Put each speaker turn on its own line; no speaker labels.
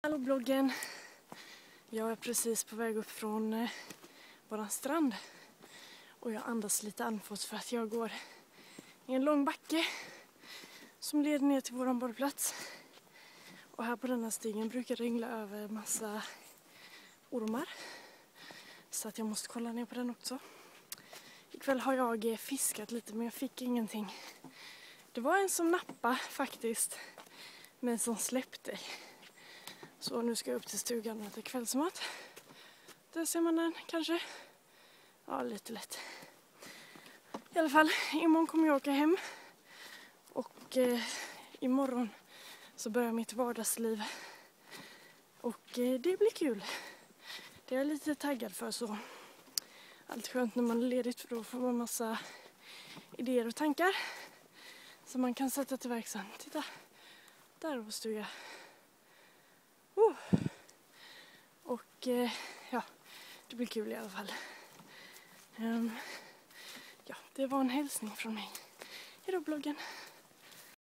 Hallå bloggen! Jag är precis på väg upp från våran strand. Och jag andas lite andfått för att jag går i en lång backe som leder ner till våran badplats. Och här på denna stigen brukar det ringla över massa ormar. Så att jag måste kolla ner på den också. Ikväll har jag fiskat lite men jag fick ingenting. Det var en som nappade faktiskt. Men som släppte. Så nu ska jag upp till stugan och äta kvällsmat. Där ser man den kanske. Ja, lite lätt. I alla fall, imorgon kommer jag åka hem. Och imorgon så börjar mitt vardagsliv. Och det blir kul. Det är jag lite taggad för så. Allt skönt när man är ledigt för då får man massa idéer och tankar. Som man kan sätta till verksamhet. Titta, där var stuga. Och ja, det blir kul i alla fall. Ja, det var en hälsning från mig. Hejdå bloggen!